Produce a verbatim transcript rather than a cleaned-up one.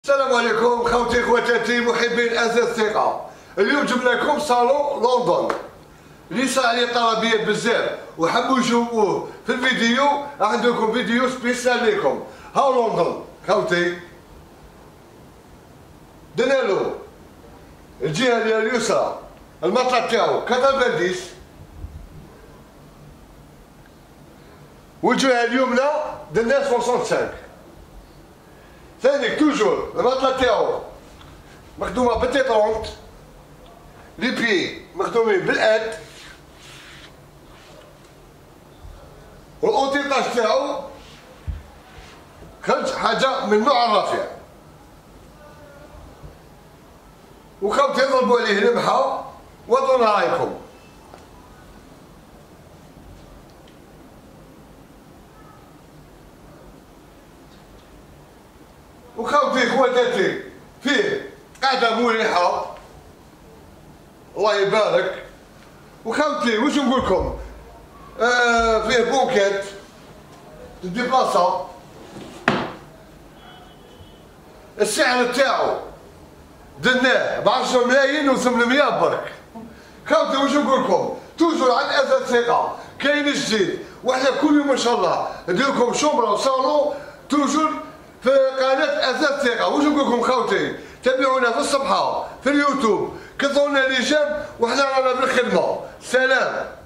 السلام عليكم خوتي خواتاتي محبين اساس الثقه. اليوم جبنا لكم صالون لندن اللي صار عليه طلبيات بزاف وحبوا يشوفوه في الفيديو. عندكم فيديو سبيسيال لكم. هاو لندن خوتي، درنا له الجهه ديال اليسرى المطلع تاعو كاتافنديس، والجهه اليمنى درنا خمسة وستين. ثاني توجور المطلع تاعو مخدومه بالتيطونت، لي بيي مخدومين بالاد، والاوتيطاج تاعو خرج حاجه من نوع الرافع. وخاوتي ضربوا عليه لمحه وعطونا رايكم. وخاوتي خواتاتي فيه قاعده مريحه الله يبارك. وخاوتي واش نقول لكم، آه فيه بوكيت تدي بلاصه. السعر تاعو درناه ب عشرة ملايين و ثمانمية برك. خاوتي واش نقول لكم، توجور عند اساس ثقه كاين جديد، وحنا كل يوم ان شاء الله ندير لكم شومبره وصالون توجور في قناه اساس ثقه. واش نقول لكم خوتي، تابعونا في الصفحه في اليوتيوب، كثرونا لي جيم وحنا رانا بالخدمه. سلام.